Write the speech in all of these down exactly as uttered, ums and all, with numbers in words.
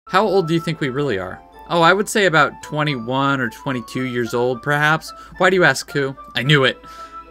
How old do you think we really are? Oh, I would say about twenty-one or twenty-two years old, perhaps. Why do you ask, Koo? I knew it.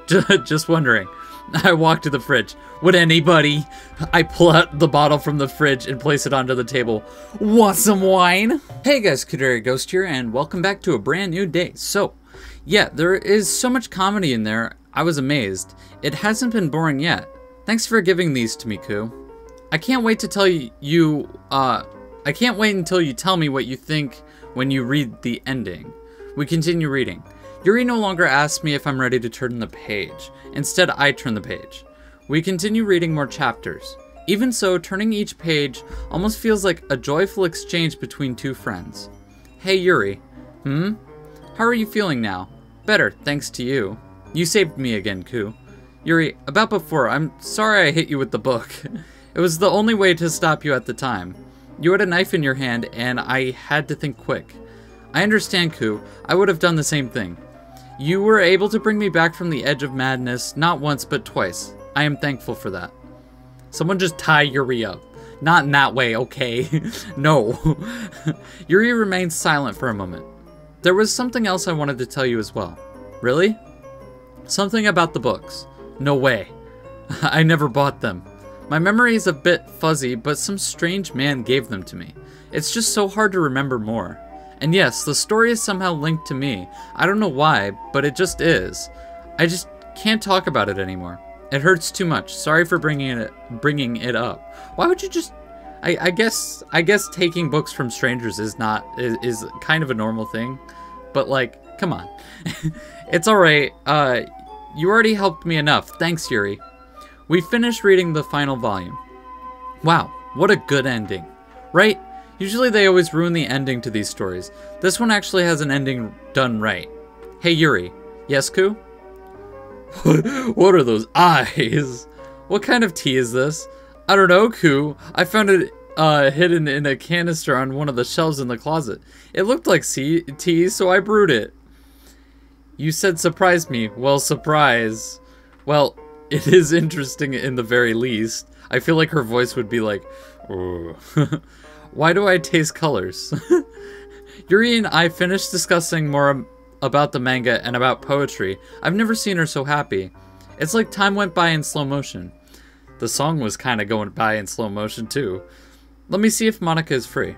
Just wondering. I walk to the fridge. Would anybody? I pull out the bottle from the fridge and place it onto the table. Want some wine? Hey guys, Kudera Ghost here, and welcome back to a brand new day. So, yeah, there is so much comedy in there. I was amazed. It hasn't been boring yet. Thanks for giving these to me, Koo. I can't wait to tell you, uh, I can't wait until you tell me what you think when you read the ending. We continue reading. Yuri no longer asks me if I'm ready to turn the page. Instead, I turn the page. We continue reading more chapters. Even so, turning each page almost feels like a joyful exchange between two friends. Hey Yuri. Hmm? How are you feeling now? Better, thanks to you. You saved me again, Koo. Yuri, about before, I'm sorry I hit you with the book. It was the only way to stop you at the time. You had a knife in your hand, and I had to think quick. I understand, Koo. I would have done the same thing. You were able to bring me back from the edge of madness, not once, but twice. I am thankful for that. Someone just tie Yuri up. Not in that way, okay? No. Yuri remained silent for a moment. There was something else I wanted to tell you as well. Really? Something about the books. No way. I never bought them. My memory is a bit fuzzy, but some strange man gave them to me. It's just so hard to remember more. And yes, the story is somehow linked to me. I don't know why, but it just is. I just can't talk about it anymore. It hurts too much. Sorry for bringing it bringing it up. Why would you just... I, I guess I guess taking books from strangers is not is, is kind of a normal thing, but like, come on. It's all right. Uh, you already helped me enough. Thanks, Yuri. We finished reading the final volume. Wow, what a good ending, right? Usually they always ruin the ending to these stories. This one actually has an ending done right. Hey Yuri. Yes, Koo? What are those eyes? What kind of tea is this? I don't know, Koo. I found it uh, hidden in a canister on one of the shelves in the closet. It looked like tea, so I brewed it. You said surprise me. Well, surprise. Well, it is interesting in the very least. I feel like her voice would be like, oh. Why do I taste colors? Yuri and I finished discussing more about the manga and about poetry. I've never seen her so happy. It's like time went by in slow motion. The song was kind of going by in slow motion too. Let me see if Monika is free.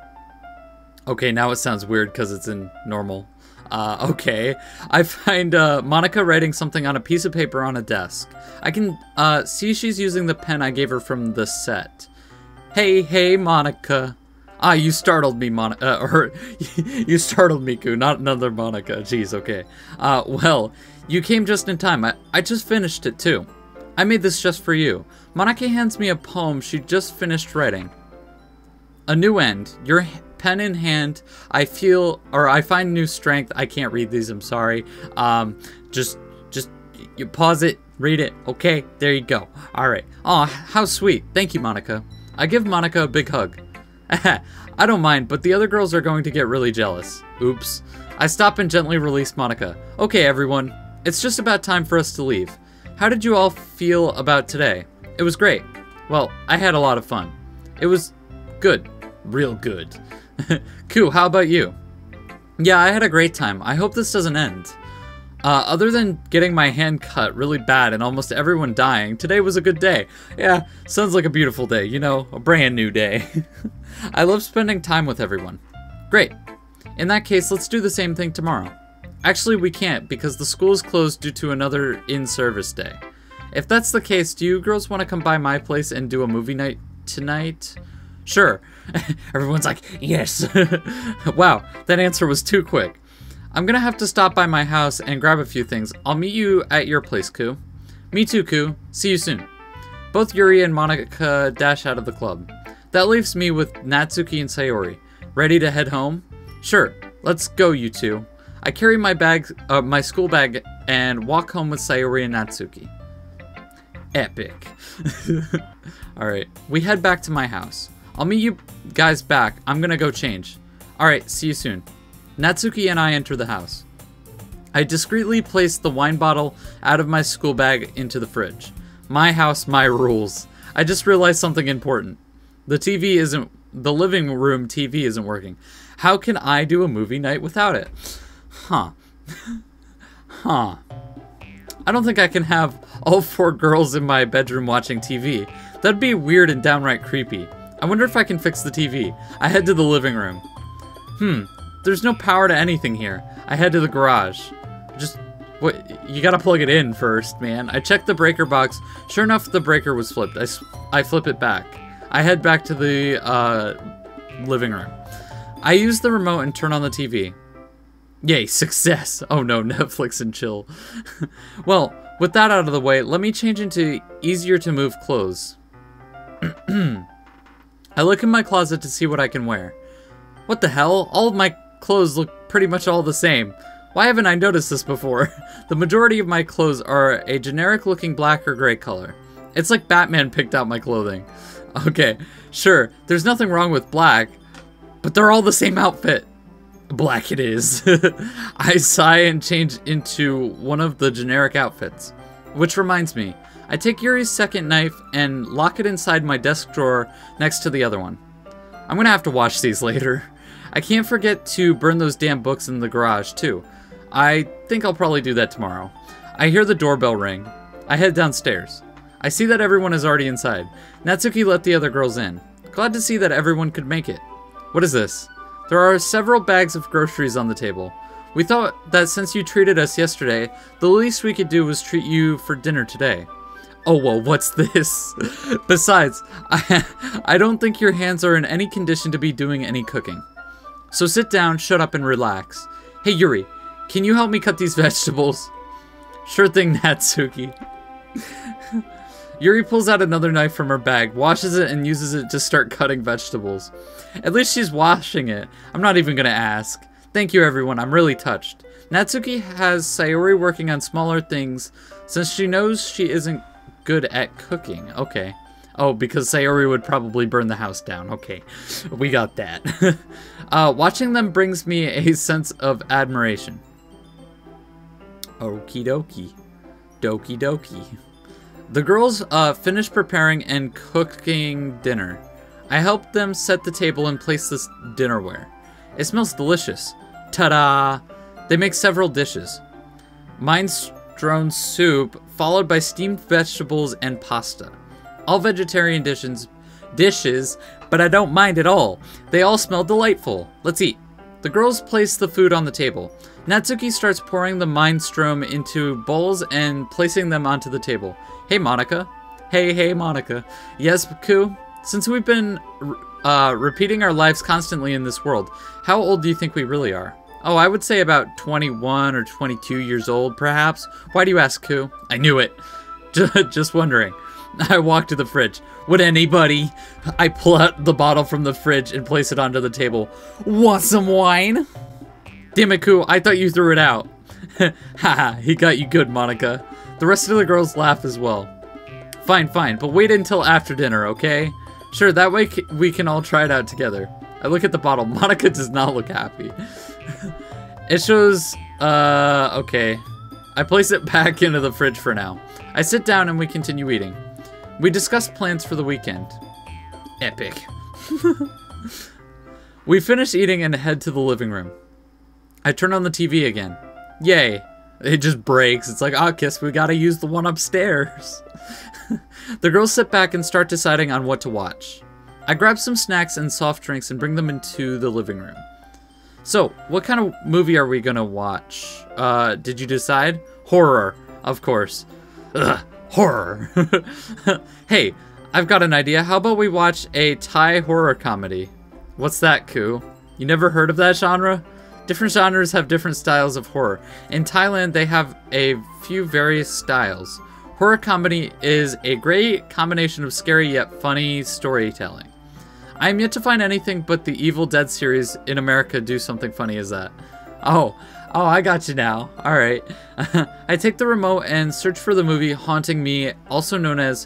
Okay, now it sounds weird because it's in normal. Uh, okay. I find uh, Monika writing something on a piece of paper on a desk. I can uh, see she's using the pen I gave her from the set. Hey, hey, Monika. Ah, you startled me, Monika. Uh, or, you startled me, Koo. Not another Monika. Jeez, okay. Uh, well, you came just in time. I, I just finished it, too. I made this just for you. Monika hands me a poem she just finished writing. A new end. Your pen in hand. I feel, or I find new strength. I can't read these, I'm sorry. Um, just, just, you pause it, read it. Okay, there you go. All right. Aw, how sweet. Thank you, Monika. I give Monika a big hug. I don't mind, but the other girls are going to get really jealous. Oops. I stop and gently release Monika. Okay, everyone. It's just about time for us to leave. How did you all feel about today? It was great. Well, I had a lot of fun. It was good. Real good. Koo, how about you? Yeah, I had a great time. I hope this doesn't end. Uh, other than getting my hand cut really bad and almost everyone dying, today was a good day. Yeah, sounds like a beautiful day, you know, a brand new day. I love spending time with everyone. Great. In that case, let's do the same thing tomorrow. Actually, we can't because the school is closed due to another in-service day. If that's the case, do you girls want to come by my place and do a movie night tonight? Sure. Everyone's like, yes. Wow, that answer was too quick. I'm gonna have to stop by my house and grab a few things. I'll meet you at your place, Koo. Me too, Koo. See you soon. Both Yuri and Monika dash out of the club. That leaves me with Natsuki and Sayori. Ready to head home? Sure. Let's go, you two. I carry my bag, uh, my school bag, and walk home with Sayori and Natsuki. Epic. Alright, we head back to my house. I'll meet you guys back. I'm gonna go change. Alright, see you soon. Natsuki and I enter the house. I discreetly place the wine bottle out of my school bag into the fridge. My house, my rules. I just realized something important. The T V isn't the living room T V isn't working. How can I do a movie night without it? Huh. Huh. I don't think I can have all four girls in my bedroom watching T V. That'd be weird and downright creepy. I wonder if I can fix the T V. I head to the living room. Hmm. There's no power to anything here. I head to the garage. Just... What, you gotta plug it in first, man. I checked the breaker box. Sure enough, the breaker was flipped. I, I flip it back. I head back to the uh, living room. I use the remote and turn on the T V. Yay, success! Oh no, Netflix and chill. Well, with that out of the way, let me change into easier to move clothes. I look in my closet to see what I can wear. What the hell? All of my clothes look pretty much all the same. Why haven't I noticed this before? The majority of my clothes are a generic looking black or gray color. It's like Batman picked out my clothing. Okay, sure, there's nothing wrong with black, but they're all the same outfit. Black it is. I sigh and change into one of the generic outfits. Which reminds me, I take Yuri's second knife and lock it inside my desk drawer next to the other one. I'm gonna have to wash these later. I can't forget to burn those damn books in the garage too. I think I'll probably do that tomorrow. I hear the doorbell ring. I head downstairs. I see that everyone is already inside. Natsuki let the other girls in. Glad to see that everyone could make it. What is this? There are several bags of groceries on the table. We thought that since you treated us yesterday, the least we could do was treat you for dinner today. Oh, well, what's this? Besides, I, I don't think your hands are in any condition to be doing any cooking. So sit down, shut up, and relax. Hey, Yuri, can you help me cut these vegetables? Sure thing, Natsuki. Yuri pulls out another knife from her bag, washes it, and uses it to start cutting vegetables. At least she's washing it. I'm not even gonna ask. Thank you, everyone. I'm really touched. Natsuki has Sayori working on smaller things since she knows she isn't good at cooking. Okay. Oh, because Sayori would probably burn the house down. Okay. We got that. uh, watching them brings me a sense of admiration. Okie dokie. Dokie dokie. The girls uh, finish preparing and cooking dinner. I help them set the table and place this dinnerware. It smells delicious. Ta-da! They make several dishes. Minestrone soup, followed by steamed vegetables and pasta. All vegetarian dishes, dishes, but I don't mind at all. They all smell delightful. Let's eat. The girls place the food on the table. Natsuki starts pouring the minestrone into bowls and placing them onto the table. Hey, Monika. Hey, hey, Monika. Yes, Baku? Since we've been uh, repeating our lives constantly in this world, how old do you think we really are? Oh, I would say about twenty-one or twenty-two years old, perhaps. Why do you ask, Ku? I knew it. Just wondering. I walk to the fridge. Would anybody? I pull out the bottle from the fridge and place it onto the table. Want some wine? Damn it, Ku, I thought you threw it out. Haha, he got you good, Monika. The rest of the girls laugh as well. Fine, fine, but wait until after dinner, okay? Sure, that way we can all try it out together. I look at the bottle. Monika does not look happy. It shows, uh, okay. I place it back into the fridge for now. I sit down and we continue eating. We discuss plans for the weekend. Epic. We finish eating and head to the living room. I turn on the T V again. Yay. It just breaks. It's like, ah, oh, guess we gotta use the one upstairs. The girls sit back and start deciding on what to watch. I grab some snacks and soft drinks and bring them into the living room. So, what kind of movie are we gonna watch? Uh, did you decide? Horror, of course. Ugh, horror. Hey, I've got an idea. How about we watch a Thai horror comedy? What's that, Ku? You never heard of that genre? Different genres have different styles of horror. In Thailand, they have a few various styles. Horror comedy is a great combination of scary yet funny storytelling. I am yet to find anything but the Evil Dead series in America do something funny as that. Oh, oh, I got you now. Alright. I take the remote and search for the movie Haunting Me, also known as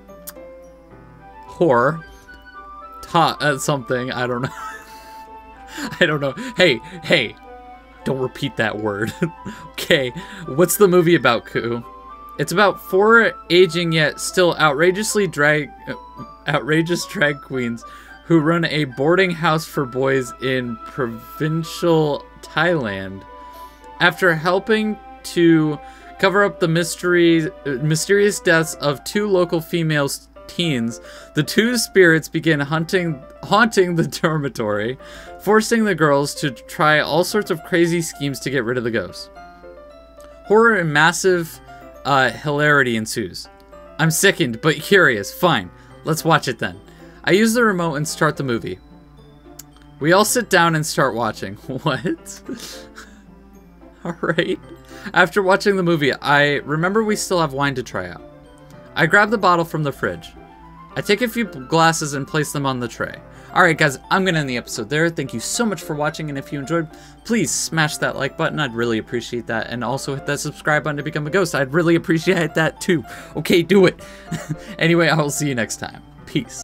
Horror. Ta uh, something, I don't know. I don't know. Hey, hey, don't repeat that word. Okay, what's the movie about, Ku? It's about four aging yet still outrageously drag, uh, outrageous drag queens who run a boarding house for boys in provincial Thailand. After helping to cover up the mystery, mysterious deaths of two local female teens, the two spirits begin hunting, haunting the dormitory, forcing the girls to try all sorts of crazy schemes to get rid of the ghosts. Horror and massive uh, hilarity ensues. I'm sickened, but curious. Fine, let's watch it then. I use the remote and start the movie. We all sit down and start watching. What? Alright. After watching the movie, I remember we still have wine to try out. I grab the bottle from the fridge. I take a few glasses and place them on the tray. Alright guys, I'm gonna end the episode there. Thank you so much for watching, and if you enjoyed, please smash that like button. I'd really appreciate that. And also hit that subscribe button to become a ghost. I'd really appreciate that too. Okay, do it. Anyway, I will see you next time. Peace.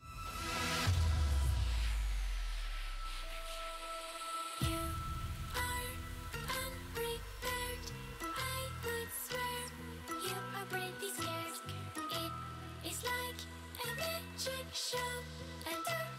Show and